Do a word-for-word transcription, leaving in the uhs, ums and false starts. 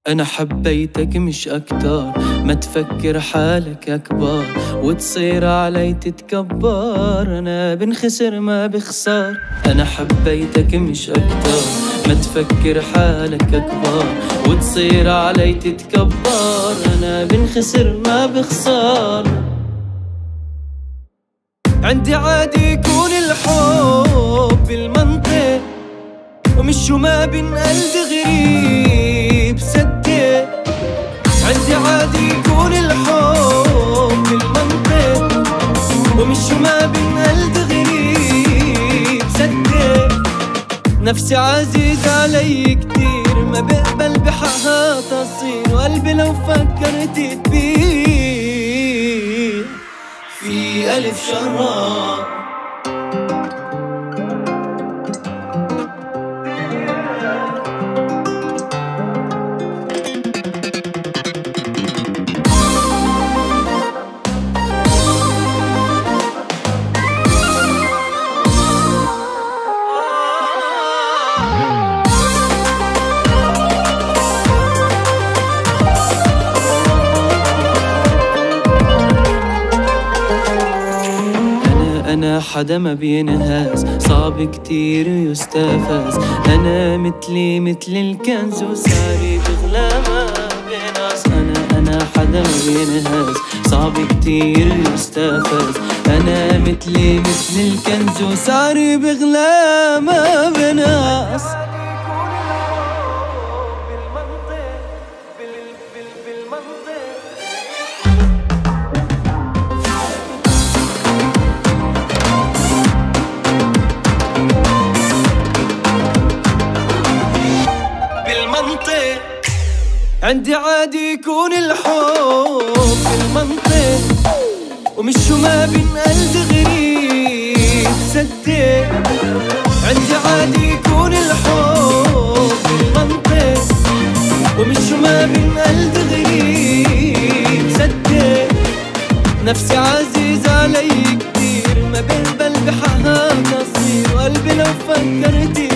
أنا حبيتك مش أكتر، ما تفكر حالك أكبر وتصير علي تتكبر. أنا بنخسر ما بخسر. أنا حبيتك مش أكتر، ما تفكر حالك أكبر وتصير علي تتكبر. أنا بنخسر ما بخسر. عندي عادي يكون الحب بالمنطق ومش ما بنقلد غريب صدق. عندي عادي يكون الحب بالمنطق ومش ما بنقلد غريب صدق. نفسي عزيز علي كتير، ما بقبل بحقها تصير، وقلبي لو فكرت تبيه في ألف شرار. أنا حدا ما بينهاز، صعب كتير يستفاز. أنا مثلي مثل الكنز وساري بغلى ما بيناس. أنا أنا حدا ما بينهاز، صعب كتير يستفاز. أنا مثلي مثل الكنز وساري بغلى ما بيناس. عندي عادي يكون الحب بالمنطق ومش ما بنقلد غريب صدق. عندي عادي يكون الحب بالمنطق ومش ما بنقلد غريب صدق. نفسي عزيز علي كتير، ما بقبل بحقها تصير، وقلبي لو فكرت